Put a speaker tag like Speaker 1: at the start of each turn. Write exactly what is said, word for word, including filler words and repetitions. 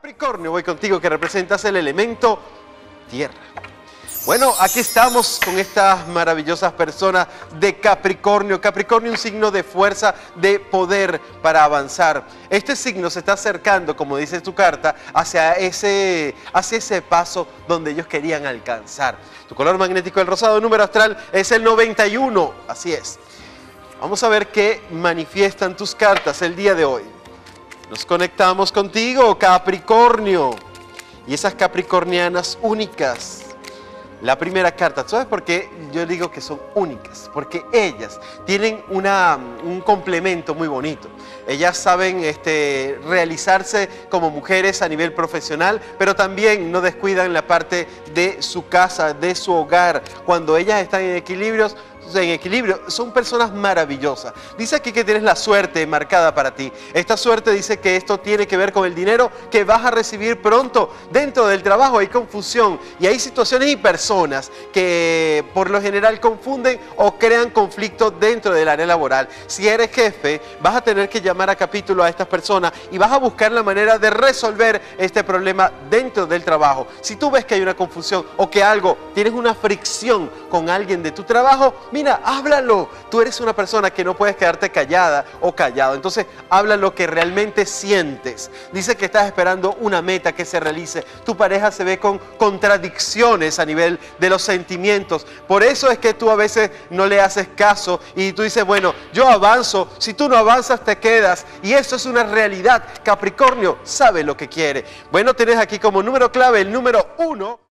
Speaker 1: Capricornio, voy contigo que representas el elemento tierra. Bueno, aquí estamos con estas maravillosas personas de Capricornio. Capricornio, un signo de fuerza, de poder para avanzar. Este signo se está acercando, como dice tu carta, hacia ese, hacia ese paso donde ellos querían alcanzar. Tu color magnético, el rosado, número astral es el noventa y uno. Así es. Vamos a ver qué manifiestan tus cartas el día de hoy. Nos conectamos contigo, Capricornio. Y esas capricornianas únicas. La primera carta, ¿sabes por qué yo digo que son únicas? Porque ellas tienen una, un complemento muy bonito. Ellas saben este, realizarse como mujeres a nivel profesional, pero también no descuidan la parte de su casa, de su hogar. Cuando ellas están en equilibrios, en equilibrio, son personas maravillosas. Dice aquí que tienes la suerte marcada para ti. Esta suerte dice que esto tiene que ver con el dinero que vas a recibir pronto. Dentro del trabajo hay confusión y hay situaciones y personas que por lo general confunden o crean conflictos dentro del área laboral. Si eres jefe, vas a tener que llamar a capítulo a estas personas y vas a buscar la manera de resolver este problema dentro del trabajo. Si tú ves que hay una confusión o que algo, tienes una fricción con alguien de tu trabajo, mira, háblalo. Tú eres una persona que no puedes quedarte callada o callado. Entonces, habla lo que realmente sientes. Dice que estás esperando una meta que se realice. Tu pareja se ve con contradicciones a nivel de los sentimientos. Por eso es que tú a veces no le haces caso y tú dices, bueno, yo avanzo. Si tú no avanzas, te quedas. Y eso es una realidad. Capricornio sabe lo que quiere. Bueno, tienes aquí como número clave el número uno.